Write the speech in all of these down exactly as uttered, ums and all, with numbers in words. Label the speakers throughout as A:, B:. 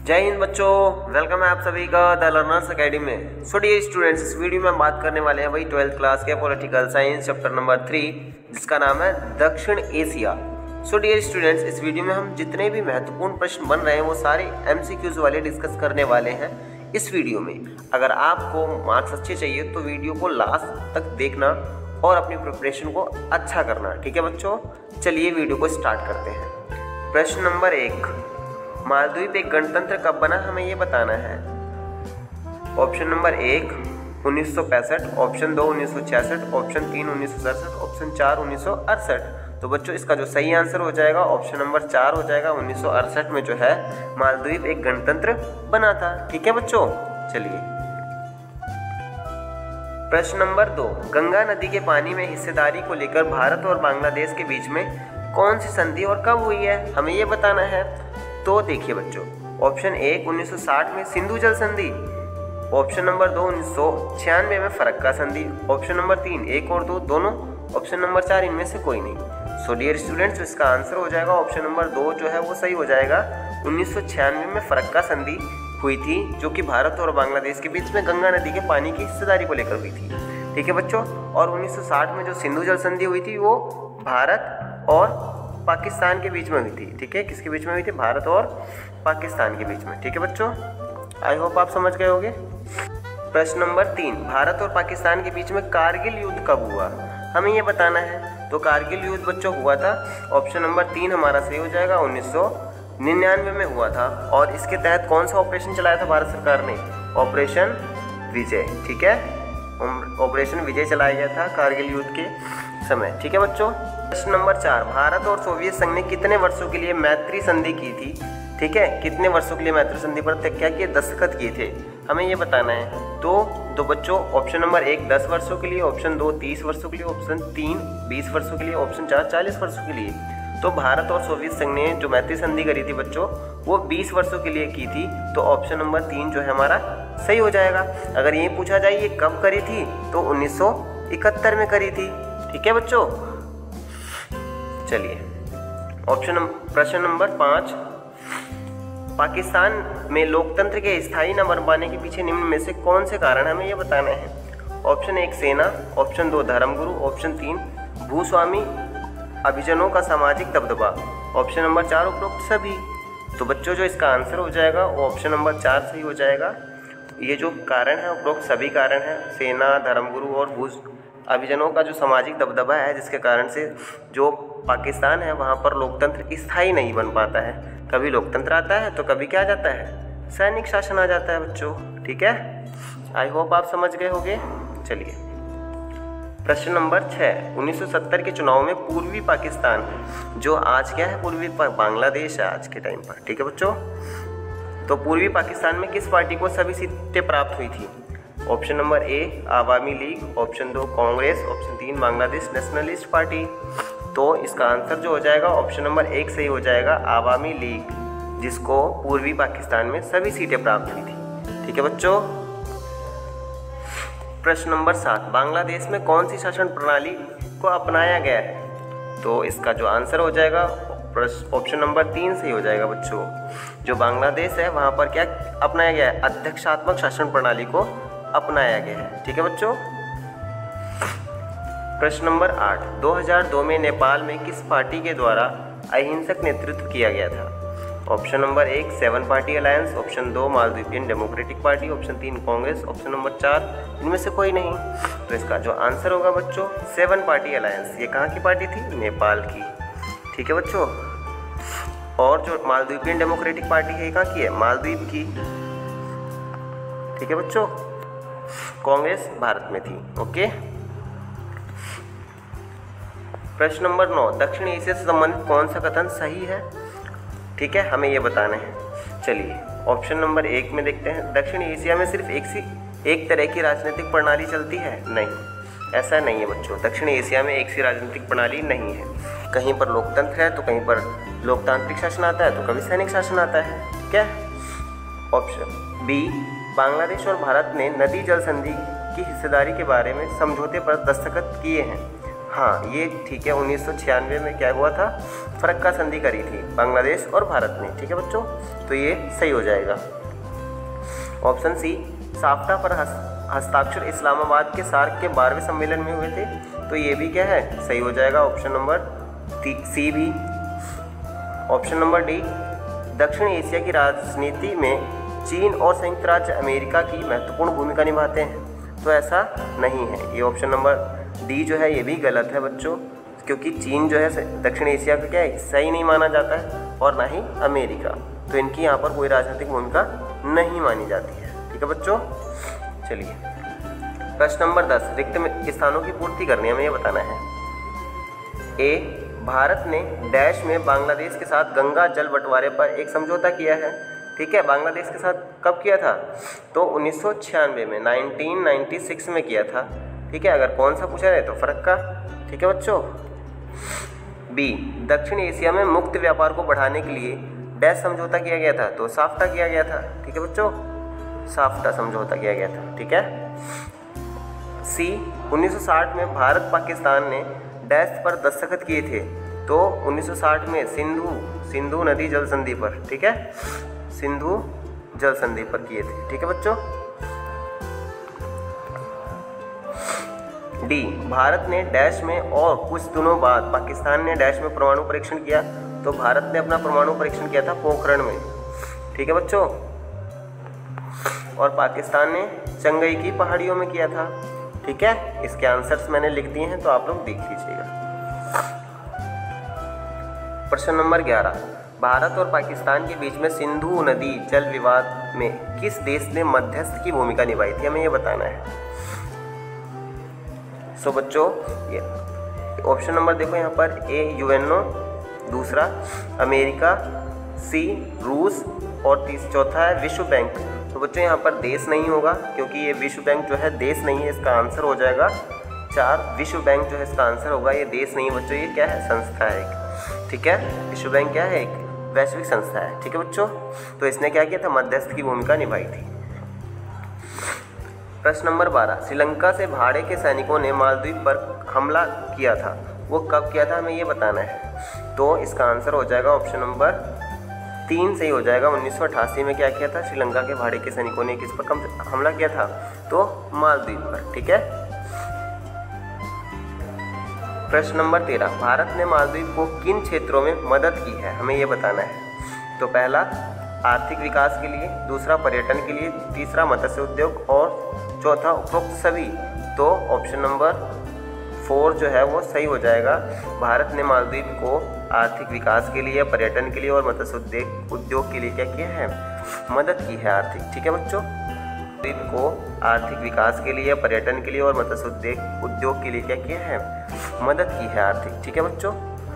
A: जय हिंद बच्चों, वेलकम है आप सभी का द लर्नर्स अकेडमी में। सो डियर स्टूडेंट्स, इस वीडियो में हम बात करने वाले हैं वही ट्वेल्थ क्लास के political science chapter number three, जिसका नाम है दक्षिण एशिया। सो डियर स्टूडेंट्स, इस वीडियो में हम जितने भी महत्वपूर्ण प्रश्न बन रहे हैं वो सारे एमसीक्यूज वाले डिस्कस करने वाले हैं इस वीडियो में। अगर आपको मार्क्स अच्छे चाहिए तो वीडियो को लास्ट तक देखना और अपनी प्रिपरेशन को अच्छा करना, ठीक है बच्चों। चलिए वीडियो को स्टार्ट करते हैं। प्रश्न नंबर एक, मालदीव एक गणतंत्र कब बना, हमें ये बताना है। ऑप्शन नंबर एक उन्नीस सौ पैंसठ, ऑप्शन दो उन्नीस सौ छियासठ, ऑप्शन तीन उन्नीस सौ सड़सठ, ऑप्शन चार उन्नीस सौ अड़सठ। तो बच्चों इसका जो सही आंसर हो जाएगा ऑप्शन नंबर चार हो जाएगा। उन्नीस सौ अड़सठ में जो है मालदीव एक गणतंत्र बना था, ठीक है बच्चों। चलिए प्रश्न नंबर दो, गंगा नदी के पानी में हिस्सेदारी को लेकर भारत और बांग्लादेश के बीच में कौन सी संधि और कब हुई है, हमें ये बताना है। तो देखिए बच्चों, ऑप्शन एक उन्नीस सौ साठ में सिंधु जल संधि, ऑप्शन नंबर दो उन्नीस सौ छियानवे में फरक्का संधि, ऑप्शन नंबर तीन एक और दो दोनों, ऑप्शन नंबर चार इनमें से कोई नहीं। सो डियर स्टूडेंट्स, इसका आंसर हो जाएगा ऑप्शन नंबर दो जो है वो सही हो जाएगा। उन्नीस सौ छियानवे में फरक्का संधि हुई थी, जो कि भारत और बांग्लादेश के बीच में गंगा नदी के पानी की हिस्सेदारी को लेकर हुई थी, ठीक है बच्चों। और उन्नीस सौ साठ में जो सिंधु जल संधि हुई थी वो भारत और पाकिस्तान के बीच में हुई थी, ठीक है। किसके बीच में हुई थी? भारत और पाकिस्तान के बीच में, ठीक है बच्चों। आई होप आप समझ गए होंगे। प्रश्न नंबर तीन, भारत और पाकिस्तान के बीच में कारगिल युद्ध कब हुआ, हमें ये बताना है। तो कारगिल युद्ध बच्चों हुआ था, ऑप्शन नंबर तीन हमारा सही हो जाएगा, उन्नीस सौ निन्यानवे में हुआ था। और इसके तहत कौन सा ऑपरेशन चलाया था भारत सरकार ने? ऑपरेशन विजय, ठीक है। ऑपरेशन विजय चलाया गया था कारगिल युद्ध के समय, ठीक है बच्चों। प्रश्न नंबर चार, भारत और सोवियत संघ ने कितने वर्षों के लिए मैत्री संधि की थी, ठीक है। कितने वर्षों के लिए मैत्री संधि पर क्या किए? दस्तखत किए थे, हमें ये बताना है। तो दो बच्चों, ऑप्शन नंबर एक दस वर्षों के लिए, ऑप्शन दो तीस वर्षों के लिए, ऑप्शन तीन बीस वर्षों के लिए, ऑप्शन चार चालीस वर्षों के लिए। तो भारत और सोवियत संघ ने जो मैत्री संधि करी थी बच्चों वो बीस वर्षों के लिए की थी, तो ऑप्शन नंबर तीन जो है हमारा सही हो जाएगा। अगर ये पूछा जाए ये कब करी थी तो उन्नीस सौ इकहत्तर में करी थी, ठीक है बच्चों। चलिए ऑप्शन प्रश्न नंबर पाँच, पाकिस्तान में लोकतंत्र के स्थायी न बन पाने के पीछे निम्न में से कौन से कारण, हमें ये बताना है। ऑप्शन एक सेना, ऑप्शन दो धर्मगुरु, ऑप्शन तीन भूस्वामी अभिजनों का सामाजिक दबदबा, ऑप्शन नंबर चार उपरोक्त सभी। तो बच्चों जो इसका आंसर हो जाएगा वो ऑप्शन नंबर चार सही हो जाएगा। ये जो कारण है उपरोक्त सभी कारण है, सेना, धर्मगुरु और भूस अभिजनों का जो सामाजिक दबदबा है, जिसके कारण से जो पाकिस्तान है वहाँ पर लोकतंत्र स्थायी नहीं बन पाता है। कभी लोकतंत्र आता है तो कभी क्या आ जाता है? सैनिक शासन आ जाता है बच्चों, ठीक है। आई होप आप समझ गए होंगे। चलिए प्रश्न नंबर छः, उन्नीस सौ सत्तर के चुनाव में पूर्वी पाकिस्तान, जो आज क्या है पूर्वी बांग्लादेश है आज के टाइम पर, ठीक है बच्चों। तो पूर्वी पाकिस्तान में किस पार्टी को सभी सीटें प्राप्त हुई थी? Option number A Awami League, option दो कांग्रेस, ऑप्शन तीन बांग्लादेश नेशनलिस्ट पार्टी। तो इसका आंसर जो हो जाएगा ऑप्शन नंबर एक सही हो जाएगा, आवामी लीग, जिसको पूर्वी पाकिस्तान में सभी सीटें प्राप्त हुई थी, ठीक है बच्चों। प्रश्न नंबर सात, बांग्लादेश में कौन सी शासन प्रणाली को अपनाया गया है? तो इसका जो आंसर हो जाएगा ऑप्शन नंबर तीन सही हो जाएगा बच्चों। जो बांग्लादेश है वहाँ पर क्या अपनाया गया है? अध्यक्षात्मक शासन प्रणाली को अपनाया गया है, ठीक है बच्चों। प्रश्न नंबर आठ, दो हज़ार दो में नेपाल में किस पार्टी के द्वारा अहिंसक नेतृत्व किया गया था? ऑप्शन नंबर एक सेवन पार्टी अलायंस, ऑप्शन दो मालदीवियन डेमोक्रेटिक पार्टी, ऑप्शन तीन कांग्रेस, ऑप्शन नंबर चार इनमें से कोई नहीं। तो इसका जो आंसर होगा बच्चों सेवन पार्टी अलायंस। ये कहाँ की पार्टी थी? नेपाल की, ठीक है बच्चों। और जो मालदीवियन डेमोक्रेटिक पार्टी है कहाँ की है? मालदीव की, ठीक है बच्चों। कांग्रेस भारत में थी, ओके। प्रश्न नंबर नौ, दक्षिण एशिया से संबंधित कौन सा कथन सही है, ठीक है, हमें ये बताना है। चलिए ऑप्शन नंबर एक में देखते हैं, दक्षिण एशिया में सिर्फ एक सी एक तरह की राजनीतिक प्रणाली चलती है? नहीं, ऐसा नहीं है बच्चों। दक्षिण एशिया में एक सी राजनीतिक प्रणाली नहीं है। कहीं पर लोकतंत्र है तो कहीं पर लोकतांत्रिक शासन आता है तो कभी सैनिक शासन आता है, ठीक है। ऑप्शन बी, बांग्लादेश और भारत ने नदी जल संधि की हिस्सेदारी के बारे में समझौते पर दस्तखत किए हैं। हाँ ये ठीक है, उन्नीस सौ छियानवे में क्या हुआ था, फरक्का संधि करी थी बांग्लादेश और भारत ने। ठीक है बच्चों, तो ये सही हो जाएगा। ऑप्शन सी, साफ्टा पर हस्ताक्षर इस्लामाबाद के सार्क के बारहवें सम्मेलन में हुए थे, तो ये भी क्या है, सही हो जाएगा ऑप्शन नंबर सी भी। ऑप्शन नंबर डी, दक्षिण एशिया की राजनीति में चीन और संयुक्त राज्य अमेरिका की महत्वपूर्ण भूमिका निभाते हैं, तो ऐसा नहीं है। ये ऑप्शन नंबर डी जो है ये भी गलत है बच्चों, क्योंकि चीन जो है दक्षिण एशिया का क्या है, हिस्सा ही नहीं माना जाता है, और ना ही अमेरिका, तो इनकी यहाँ पर कोई राजनीतिक भूमिका नहीं मानी जाती है। ठीक है बच्चों, चलिए प्रश्न नंबर दस, रिक्त स्थानों की पूर्ति करनी है, हमें ये बताना है। ए, भारत ने डैश में बांग्लादेश के साथ गंगा जल बंटवारे पर एक समझौता किया है। ठीक है, बांग्लादेश के साथ कब किया था, तो उन्नीस सौ छियानवे में, नाइनटीन नाइन्टी सिक्स में किया था। ठीक है, अगर कौन सा पूछा जाए तो फरक्का। ठीक है बच्चों। बी, दक्षिण एशिया में मुक्त व्यापार को बढ़ाने के लिए डैश समझौता किया गया था, तो साफ्टा किया गया था। ठीक है बच्चों, साफ्टा समझौता किया गया था। ठीक है। सी, उन्नीस सौ साठ में भारत पाकिस्तान ने डैश पर दस्तखत किए थे, तो उन्नीस सौ साठ में सिंधु सिंधु नदी जल संधि पर। ठीक है, सिंधु जल संधि पर किए थे। ठीक है बच्चों। डी, भारत ने डैश में और कुछ दिनों बाद पाकिस्तान ने डैश में परमाणु परीक्षण किया, तो भारत ने अपना परमाणु परीक्षण किया था पोखरण में। ठीक है बच्चों, और पाकिस्तान ने चंगई की पहाड़ियों में किया था। ठीक है, इसके आंसर्स मैंने लिख दिए हैं, तो आप लोग देख लीजिएगा। प्रश्न नंबर ग्यारह, भारत और पाकिस्तान के बीच में सिंधु नदी जल विवाद में किस देश ने मध्यस्थ की भूमिका निभाई थी, हमें ये बताना है। सो बच्चों, ये ऑप्शन नंबर देखो यहाँ पर, ए यूएनओ, दूसरा अमेरिका, सी रूस, और तीस चौथा है विश्व बैंक। तो बच्चों यहाँ पर देश नहीं होगा, क्योंकि ये विश्व बैंक जो है देश नहीं है, इसका आंसर हो जाएगा चार। विश्व बैंक जो है इसका आंसर होगा, ये देश नहीं है बच्चों, ये क्या है, संस्था है एक। ठीक है, विश्व बैंक क्या है, एक वैश्विक संस्था है। ठीक है बच्चों, तो इसने क्या किया था, मध्यस्थ की भूमिका निभाई थी। प्रश्न नंबर बारह, श्रीलंका से भाड़े के सैनिकों ने मालदीव पर हमला किया था, वो कब किया था, हमें ये बताना है। तो इसका आंसर हो जाएगा ऑप्शन नंबर तीन सही हो जाएगा। उन्नीस सौ अठासी में क्या किया था, श्रीलंका के भाड़े के सैनिकों ने किस पर हमला किया था, तो मालदीव पर। ठीक है। प्रश्न नंबर तेरह, भारत ने मालदीव को किन क्षेत्रों में मदद की है, हमें ये बताना है। तो पहला आर्थिक विकास के लिए, दूसरा पर्यटन के लिए, तीसरा मत्स्य उद्योग, और चौथा उपरोक्त सभी। तो ऑप्शन नंबर फोर जो है वो सही हो जाएगा। भारत ने मालदीव को आर्थिक विकास के लिए, पर्यटन के लिए और मत्स्य उद्योग उद्योग के लिए क्या किया है, मदद की है आर्थिक। ठीक है बच्चों, मालदीव को आर्थिक विकास के लिए, पर्यटन के लिए और मत्स्य उद्योग उद्योग के लिए क्या किया है, मदद की है आर्थिक। ठीक है बच्चों।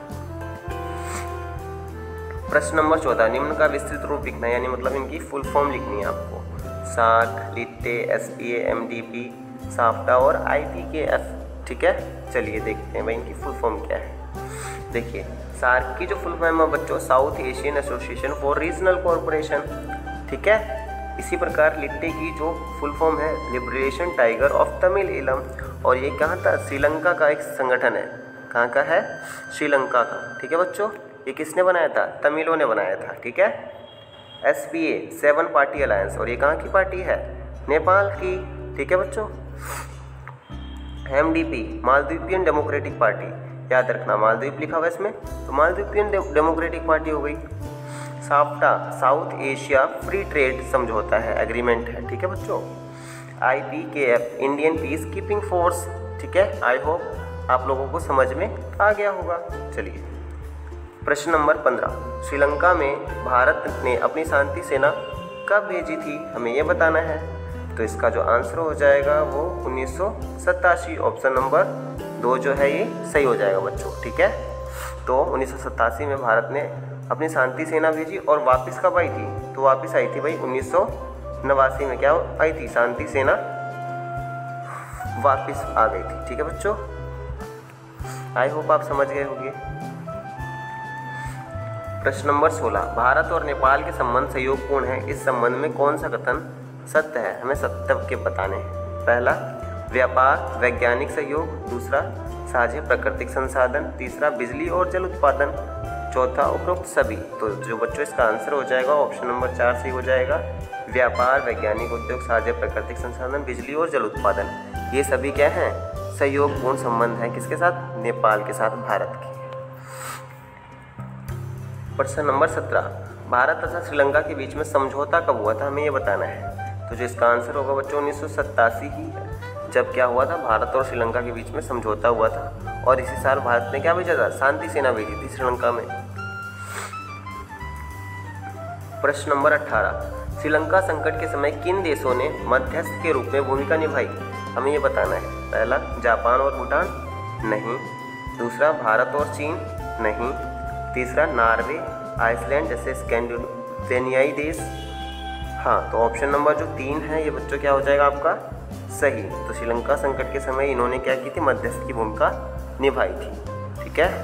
A: प्रश्न नंबर चौदह, निम्न का विस्तृत रूप लिखना है, यानी मतलब इनकी फुल फॉर्म लिखनी है आपको। SAARC, LTTE, S P A, M D P, SAFTA और आई पी के एफ। ठीक है, चलिए देखते हैं भाई इनकी फुल फॉर्म क्या है। देखिए, सार्क की जो फुल फॉर्म है बच्चों, South Asian association for regional cooperation. ठीक है, इसी प्रकार लिट्टे की जो फुल फॉर्म है, liberation tiger of Tamil Eelam, और ये कहाँ था, श्रीलंका का एक संगठन है। कहाँ का है, श्रीलंका का। ठीक है बच्चों, ये किसने बनाया था, तमिलों ने बनाया था। ठीक है। S P A, seven party alliance, और ये कहाँ की पार्टी है, नेपाल की। ठीक है बच्चों। M D P, Maldivian democratic party, याद रखना मालदीव लिखा हुआ इसमें, तो मालदीवियन डेमोक्रेटिक पार्टी हो गई। SAFTA, South Asia free trade समझौता है, एग्रीमेंट है। ठीक है बच्चों। I P K F, Indian peace keeping force. ठीक है, आई होप आप लोगों को समझ में आ गया होगा। चलिए प्रश्न नंबर पंद्रह, श्रीलंका में भारत ने अपनी शांति सेना कब भेजी थी, हमें यह बताना है। तो इसका जो आंसर हो जाएगा वो उन्नीस सौ सतासी, ऑप्शन नंबर दो जो है ये सही हो जाएगा बच्चों। ठीक है, तो उन्नीस सौ सतासी में भारत ने अपनी शांति सेना भेजी, और वापस कब आई थी, तो वापस आई थी भाई उन्नीस सौ नवासी में। क्या आई थी, शांति सेना वापस आ गई थी। ठीक है बच्चों, आई होप आप समझ गए होंगे। प्रश्न नंबर सोलह, भारत और नेपाल के संबंध सहयोगपूर्ण है, इस संबंध में कौन सा कथन सत्य है, हमें सत्य के बताने हैं। पहला व्यापार वैज्ञानिक सहयोग, दूसरा साझे प्राकृतिक संसाधन, तीसरा बिजली और जल उत्पादन, चौथा उपरोक्त सभी। तो जो बच्चों इसका आंसर हो जाएगा ऑप्शन नंबर चार सही हो जाएगा। व्यापार, वैज्ञानिक उद्योग, साझे प्राकृतिक संसाधन, बिजली और जल उत्पादन, ये सभी क्या हैं? सहयोगपूर्ण संबंध है किसके साथ? नेपाल के साथ भारत के। प्रश्न नंबर सत्रह, भारत तथा श्रीलंका के बीच में समझौता कब हुआ था? हमें ये बताना है। तो जो इसका आंसर होगा बच्चों उन्नीस सौ सत्तासी ही है, जब क्या हुआ था? भारत और श्रीलंका के बीच में समझौता हुआ था। और इसी साल भारत ने क्या भेजा था? शांति सेना भेजी थी श्रीलंका में। प्रश्न नंबर अठारह, श्रीलंका संकट के समय किन देशों ने मध्यस्थ के रूप में भूमिका निभाई? हमें ये बताना है। पहला जापान और भूटान, नहीं। दूसरा भारत और चीन, नहीं। तीसरा नॉर्वे, आइसलैंड जैसे स्कैंडिनेवियाई देश, हाँ। तो ऑप्शन नंबर जो तीन है ये बच्चों क्या हो जाएगा आपका? सही। तो श्रीलंका संकट के समय इन्होंने क्या की थी? मध्यस्थ की भूमिका निभाई थी। ठीक है।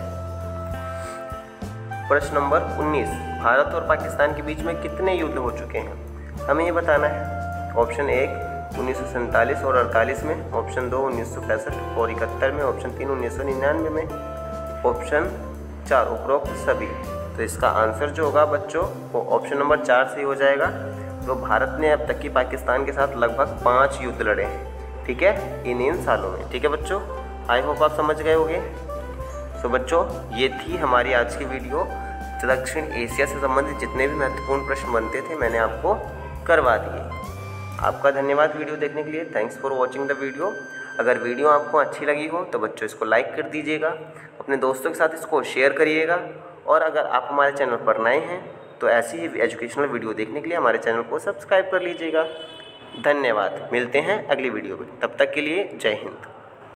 A: प्रश्न नंबर उन्नीस, भारत और पाकिस्तान के बीच में कितने युद्ध हो चुके हैं? हमें ये बताना है। ऑप्शन एक उन्नीस सौ सैंतालीस और अड़तालीस में, ऑप्शन दो उन्नीस सौ पैंसठ और इकहत्तर में, ऑप्शन तीन उन्नीस सौ निन्यानवे में, ऑप्शन चार उपरोक्त सभी। तो इसका आंसर जो होगा बच्चों वो ऑप्शन नंबर चार सही हो जाएगा। तो भारत ने अब तक की पाकिस्तान के साथ लगभग पाँच युद्ध लड़े हैं, ठीक है, इन इन सालों में। ठीक है बच्चों, आई होप आप समझ गए होंगे। तो बच्चों ये थी हमारी आज की वीडियो। दक्षिण एशिया से संबंधित जितने भी महत्वपूर्ण प्रश्न बनते थे मैंने आपको करवा दिए। आपका धन्यवाद वीडियो देखने के लिए। Thanks for watching the video. अगर वीडियो आपको अच्छी लगी हो तो बच्चों इसको लाइक कर दीजिएगा, अपने दोस्तों के साथ इसको शेयर करिएगा। और अगर आप हमारे चैनल पर नए हैं तो ऐसी ही एजुकेशनल वीडियो देखने के लिए हमारे चैनल को सब्सक्राइब कर लीजिएगा। धन्यवाद। मिलते हैं अगली वीडियो में, तब तक के लिए जय हिंद।